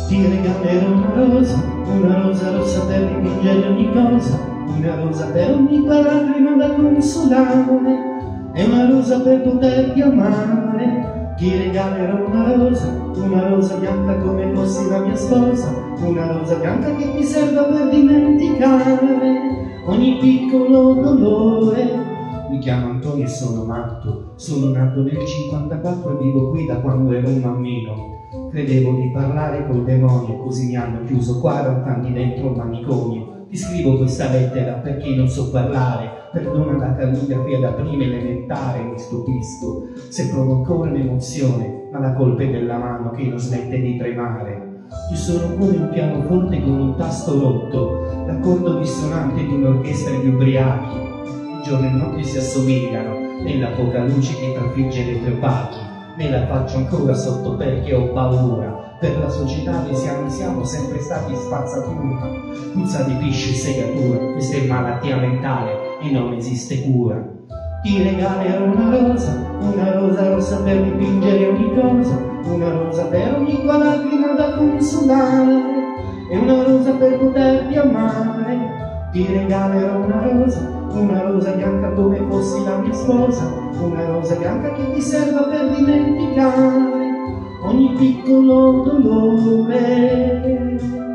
Ti regalerò una rosa rossa per dipingere ogni cosa, una rosa per ogni tua lacrima da consolare, e una rosa per poterti amare. Ti regalerò una rosa bianca come fossi la mia sposa, una rosa bianca che ti serva per dimenticare ogni piccolo dolore. Mi chiamo Antonio e sono matto, sono nato nel 54 e vivo qui da quando ero un bambino. Credevo di parlare col demonio, così mi hanno chiuso 40 anni dentro un manicomio. Ti scrivo questa lettera perché non so parlare, perdona la calligrafia da prima elementare, mi stupisco se provo ancora un'emozione, ma la colpa è della mano che non smette di tremare. Ci sono pure un pianoforte con un tasto rotto, l'accordo dissonante di un'orchestra di ubriachi. Il giorno e notte si assomigliano, nella poca luce che trafigge le tue opachi. Me la faccio ancora sotto perché ho paura, per la società dei siamo sempre stati spazzatura. Puzza di pisce e segatura, questa è malattia mentale e non esiste cura. Ti regalerò una rosa rossa per dipingere ogni cosa, una rosa per ogni tua lacrima da consolare, e una rosa per poterti amare. Ti regalerò una rosa bianca come fossi la mia sposa, una rosa bianca che ti serva per dimenticare ogni piccolo dolore.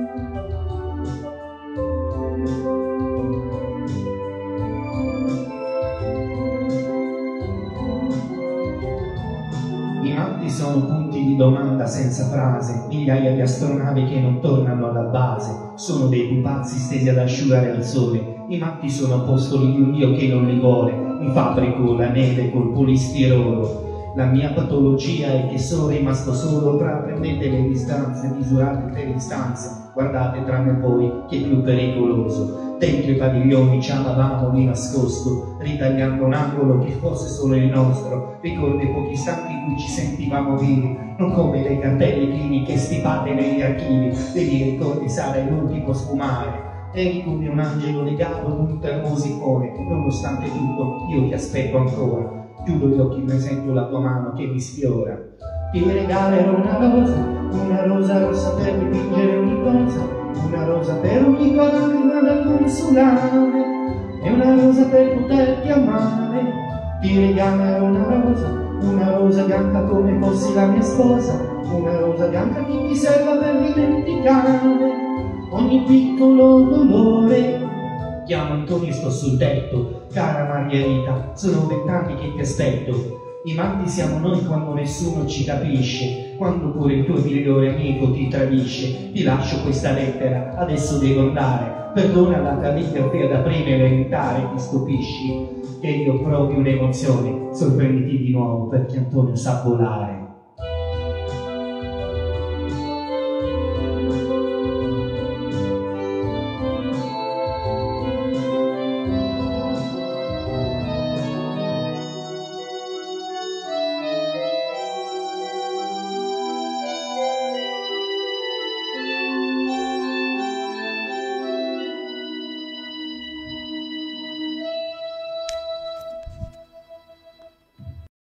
I matti sono punti di domanda senza frase, migliaia di astronavi che non tornano alla base, sono dei pupazzi stesi ad asciugare al sole. I matti sono apostoli di un Dio che non li vuole, mi fabbrico la neve col polistirolo. La mia patologia è che sono rimasto solo, prendete le distanze, misurate le distanze, guardate tranne voi che è più pericoloso. Dentro i padiglioni ci amavamo di nascosto, ritagliando un angolo che fosse solo il nostro. Ricordo i pochi istanti in cui ci sentivamo vivi, non come dei cartelli cliniche stipate negli archivi. Devi ricordi sarai l'ultimo sfumare. Eri come un angelo legato ad un termosifone, nonostante tutto io ti aspetto ancora. Chiudo gli occhi e sento la tua mano che mi sfiora. Ti regalerò una rosa rossa per dipingere ogni cosa, una rosa per ogni tua lacrima da consolare, e una rosa per poterti amare. Ti regalerò una rosa bianca come fossi la mia sposa, una rosa bianca che ti serva per dimenticare ogni piccolo dolore. Chiamo Antonio e sto sul tetto, cara Margherita, sono 20 anni che ti aspetto. I matti siamo noi quando nessuno ci capisce, quando pure il tuo migliore amico ti tradisce. Ti lascio questa lettera, adesso devo andare, perdona la calligrafia da prima elementare, ti stupisci che io provi un'emozione, sorprenditi di nuovo perché Antonio sa volare.